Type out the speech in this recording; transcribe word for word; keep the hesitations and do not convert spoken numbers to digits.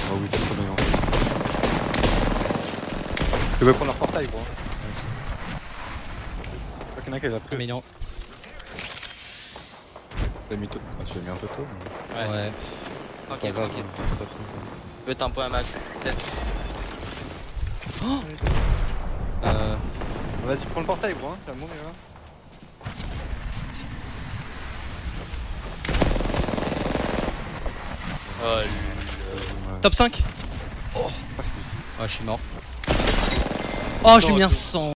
Oh oui, t'as trop bien. Tu veux prendre leur portail, gros. Je crois qu'il y en a qui l'a pris. Mais non. T'as mis tôt. Ah, tu l'as mis un peu tôt. Mais... Ouais. Ouais. Tranquille, grave, tranquille. hein, c'est pas trop grave. Je peux t'emposer un max. sept. Oh euh... Vas-y, prends le portail, gros. Hein. T'as le monde, là. Oh Ouais. Top cinq. Oh, Ah, je suis- oh je suis mort. Oh, je lui ai mis un cent.